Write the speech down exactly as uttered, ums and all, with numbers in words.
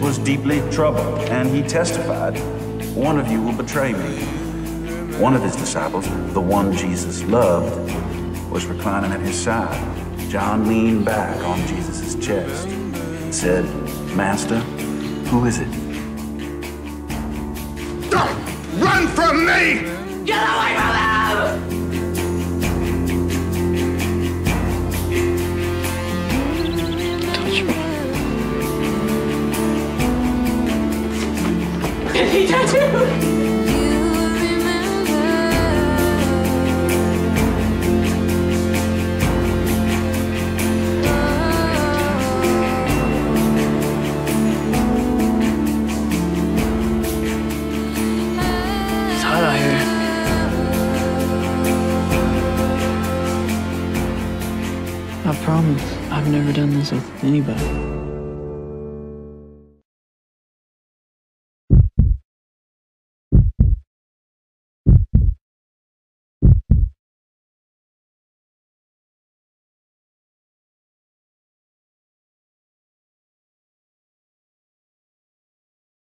was deeply troubled, and he testified, "One of you will betray me." One of his disciples, the one Jesus loved, was reclining at his side. John leaned back on Jesus' chest and said, "Master, who is it?" Don't run from me! Get away from them! Touch me. Is he tattooed? Out here. I promise I've never done this with anybody.